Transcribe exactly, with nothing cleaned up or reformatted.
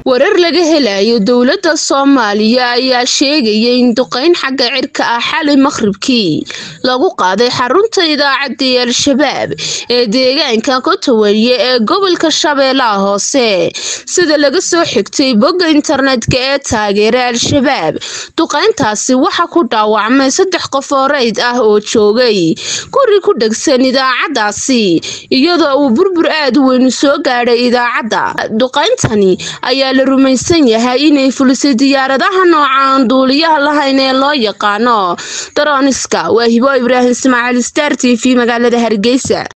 warar laga helayo dowladda Soomaaliya ayaa sheegaya in duqeyn xagga cirka ah xalay maqribkii lagu qaaday xarunta idaacadda Al-Shabaab ee deegaanka Kotoweye ee gobolka Shabeellaha Hoose sida laga soo xigtay bogga internetka ee taageera Al-Shabaab. Duqeyntaasi waxa ku dhaawacmay saddex qof oo rayd ah oo joogay guri ku dhagsan idaacadaasi iyadoo uu burbur aad u weyn soo gaadhay idaacadda. Duqeyntani ayaa la rumaysan yahay inay fulisay diyaaradaha nooca aan duuliyaha lahayn ee loo yaqaano drone-iska. Waa Hibo Ibraahim Ismaaciil, Star T V, magaalada Hargeysa.